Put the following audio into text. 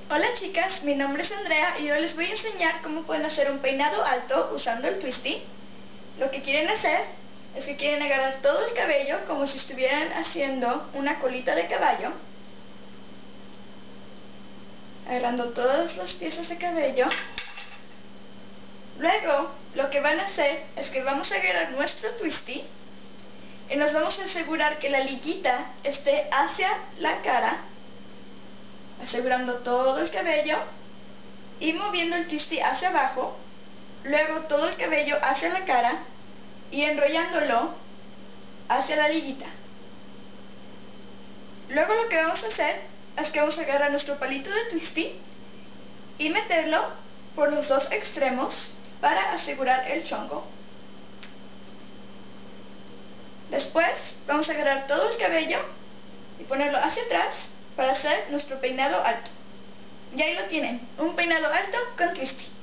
Hola chicas, mi nombre es Andrea y hoy les voy a enseñar cómo pueden hacer un peinado alto usando el Twisty. Lo que quieren hacer es que quieren agarrar todo el cabello como si estuvieran haciendo una colita de caballo, agarrando todas las piezas de cabello. Luego lo que van a hacer es que vamos a agarrar nuestro Twisty y nos vamos a asegurar que la liguita esté hacia la cara, asegurando todo el cabello y moviendo el Twisty hacia abajo, luego todo el cabello hacia la cara y enrollándolo hacia la liguita. Luego lo que vamos a hacer es que vamos a agarrar nuestro palito de Twisty y meterlo por los dos extremos para asegurar el chongo. Después vamos a agarrar todo el cabello y ponerlo hacia atrás para hacer nuestro peinado alto. Y ahí lo tienen, un peinado alto con Twisty.